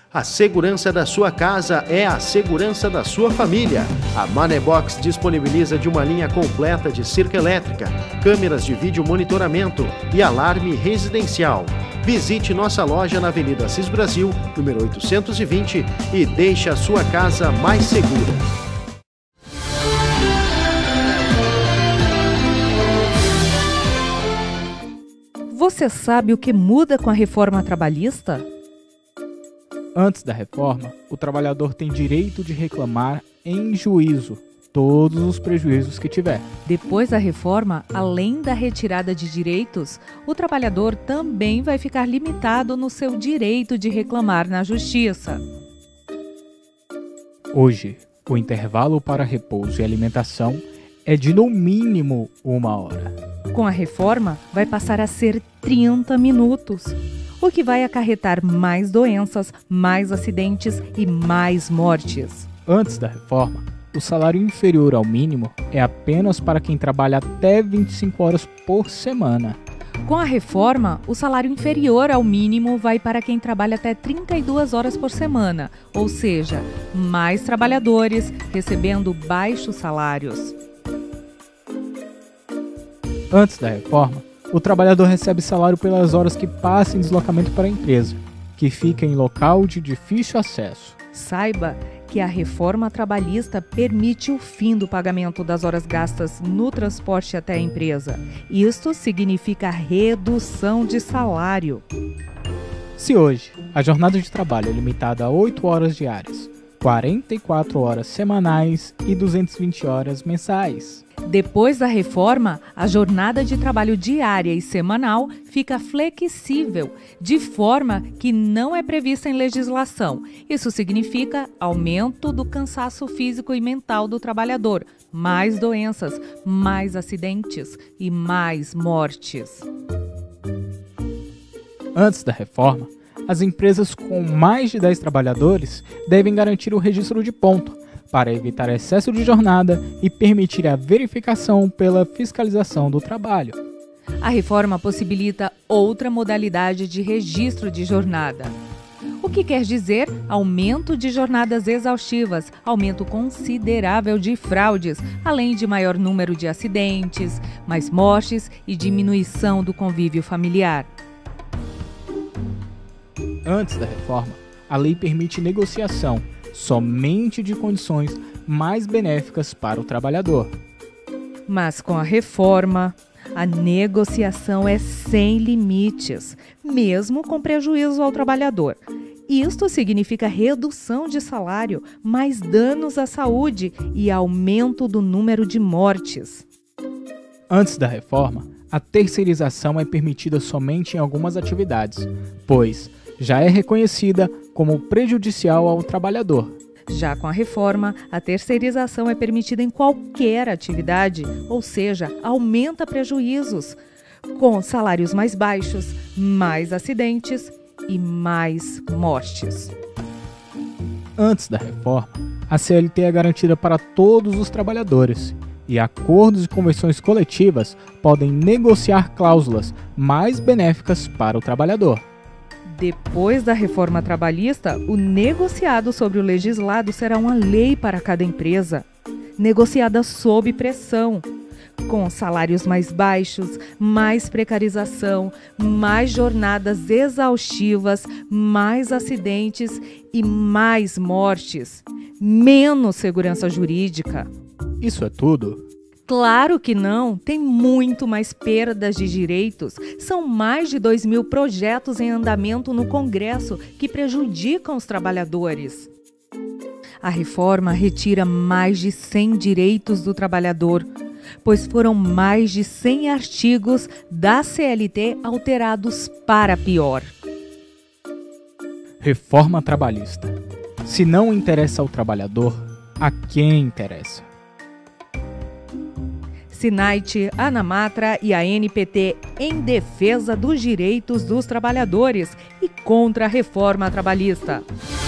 A segurança da sua casa é a segurança da sua família. A Manebox disponibiliza de uma linha completa de cerca elétrica, câmeras de vídeo monitoramento e alarme residencial. Visite nossa loja na Avenida Assis Brasil, número 820, e deixe a sua casa mais segura. Você sabe o que muda com a reforma trabalhista? Antes da reforma, o trabalhador tem direito de reclamar em juízo todos os prejuízos que tiver. Depois da reforma, além da retirada de direitos, o trabalhador também vai ficar limitado no seu direito de reclamar na justiça. Hoje, o intervalo para repouso e alimentação é de no mínimo 1 hora. Com a reforma, vai passar a ser 30 minutos, o que vai acarretar mais doenças, mais acidentes e mais mortes. Antes da reforma, o salário inferior ao mínimo é apenas para quem trabalha até 25 horas por semana. Com a reforma, o salário inferior ao mínimo vai para quem trabalha até 32 horas por semana, ou seja, mais trabalhadores recebendo baixos salários. Antes da reforma, o trabalhador recebe salário pelas horas que passa em deslocamento para a empresa, que fica em local de difícil acesso. Saiba que a reforma trabalhista permite o fim do pagamento das horas gastas no transporte até a empresa. Isto significa redução de salário. Se hoje a jornada de trabalho é limitada a 8 horas diárias, 44 horas semanais e 220 horas mensais. Depois da reforma, a jornada de trabalho diária e semanal fica flexível, de forma que não é prevista em legislação. Isso significa aumento do cansaço físico e mental do trabalhador, mais doenças, mais acidentes e mais mortes. Antes da reforma, as empresas com mais de 10 trabalhadores devem garantir o registro de ponto, para evitar excesso de jornada e permitir a verificação pela fiscalização do trabalho. A reforma possibilita outra modalidade de registro de jornada, o que quer dizer aumento de jornadas exaustivas, aumento considerável de fraudes, além de maior número de acidentes, mais mortes e diminuição do convívio familiar. Antes da reforma, a lei permite negociação somente de condições mais benéficas para o trabalhador. Mas com a reforma, a negociação é sem limites, mesmo com prejuízo ao trabalhador. Isto significa redução de salário, mais danos à saúde e aumento do número de mortes. Antes da reforma, a terceirização é permitida somente em algumas atividades, pois já é reconhecida como prejudicial ao trabalhador. Já com a reforma, a terceirização é permitida em qualquer atividade, ou seja, aumenta prejuízos, com salários mais baixos, mais acidentes e mais mortes. Antes da reforma, a CLT é garantida para todos os trabalhadores, e acordos e convenções coletivas podem negociar cláusulas mais benéficas para o trabalhador. Depois da reforma trabalhista, o negociado sobre o legislado será uma lei para cada empresa, negociada sob pressão, com salários mais baixos, mais precarização, mais jornadas exaustivas, mais acidentes e mais mortes, menos segurança jurídica. Isso é tudo? Claro que não, tem muito mais perdas de direitos. São mais de 2.000 projetos em andamento no Congresso que prejudicam os trabalhadores. A reforma retira mais de 100 direitos do trabalhador, pois foram mais de 100 artigos da CLT alterados para pior. Reforma trabalhista. Se não interessa ao trabalhador, a quem interessa? Sinait, Anamatra e a ANPT em defesa dos direitos dos trabalhadores e contra a reforma trabalhista.